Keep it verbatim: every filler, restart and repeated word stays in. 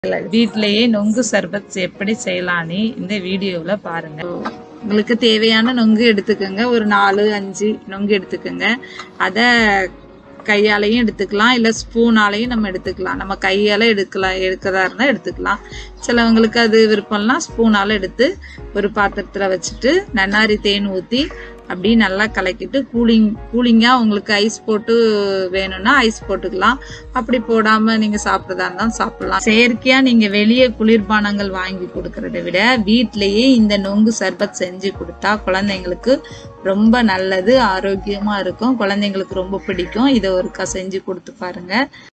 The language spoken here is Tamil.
வீட்டிலேயே நொங்கு சர்பத் எப்படி செய்யலான்னு இந்த வீடியோல பாருங்க. உங்களுக்கு தேவையான நொங்கு எடுத்துக்கோங்க. ஒரு நாலு அஞ்சு நொங்கு எடுத்துக்கோங்க. அதை கையாலையும் எடுத்துக்கலாம், இல்லை ஸ்பூனாலையும் நம்ம எடுத்துக்கலாம். நம்ம கையால எடுக்கலாம் எடுக்கிறதா இருந்தால் எடுத்துக்கலாம். சிலவங்களுக்கு அது விருப்பம்லாம் ஸ்பூனால எடுத்து ஒரு பாத்திரத்தில் வச்சுட்டு நன்னாரி தேன் ஊற்றி அப்படி நல்லா கலக்கிட்டு கூலிங் கூலிங்காக உங்களுக்கு ஐஸ் போட்டு வேணும்னா ஐஸ் போட்டுக்கலாம். அப்படி போடாமல் நீங்கள் சாப்பிட்றதா இருந்தாலும் சாப்பிடலாம். செயற்கையாக நீங்கள் வெளியே குளிர்பானங்கள் வாங்கி கொடுக்கறத விட வீட்டிலையே இந்த நொங்கு சர்பத் செஞ்சு கொடுத்தா குழந்தைங்களுக்கு ரொம்ப நல்லது, ஆரோக்கியமாக இருக்கும். குழந்தைங்களுக்கு ரொம்ப பிடிக்கும். இதை ஒருக்கா செஞ்சு கொடுத்து பாருங்க.